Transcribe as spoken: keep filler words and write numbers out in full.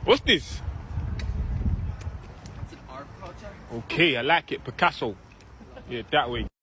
What's this? It's an art project. Okay, I like it. Picasso. Yeah, that way.